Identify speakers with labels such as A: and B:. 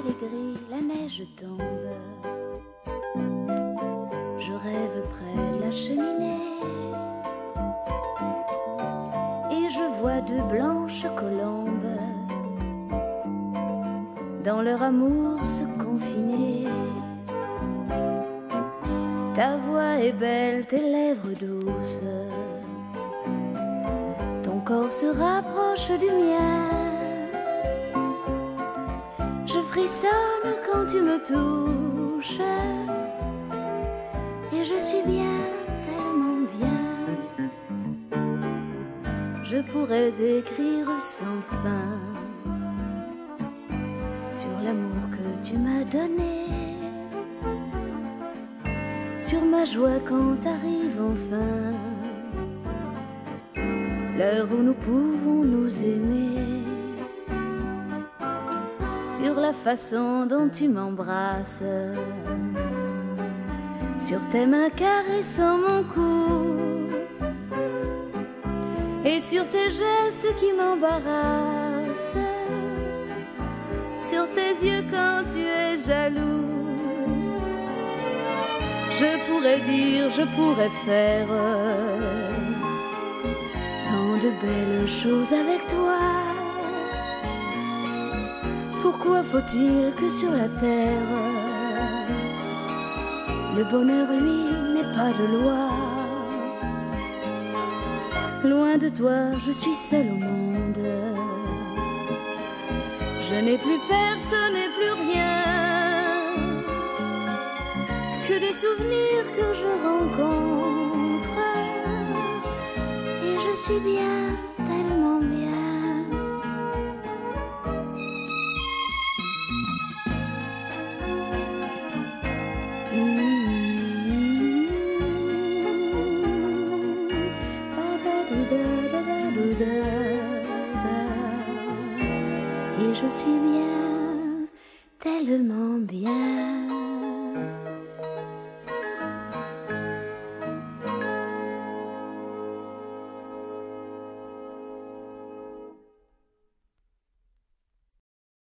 A: ciel est gris, la neige tombe. Je rêve près de la cheminée et je vois deux blanches colombes dans leur amour se confiner. Ta voix est belle, tes lèvres douces, ton corps se rapproche du mien. Je frissonne quand tu me touches et je suis bien, tellement bien. Je pourrais écrire sans fin sur l'amour que tu m'as donné, sur ma joie quand arrive enfin l'heure où nous pouvons nous aimer, sur la façon dont tu m'embrasses, sur tes mains caressant mon cou, et sur tes gestes qui m'embarrassent, sur tes yeux quand tu es jaloux. Je pourrais dire, je pourrais faire tant de belles choses avec toi. Pourquoi faut-il que sur la terre le bonheur, lui, n'est pas de loi? Loin de toi, je suis seule au monde. Je n'ai plus personne et plus rien que des souvenirs que je rencontre. Et je suis bien, tellement bien. Et je suis bien, tellement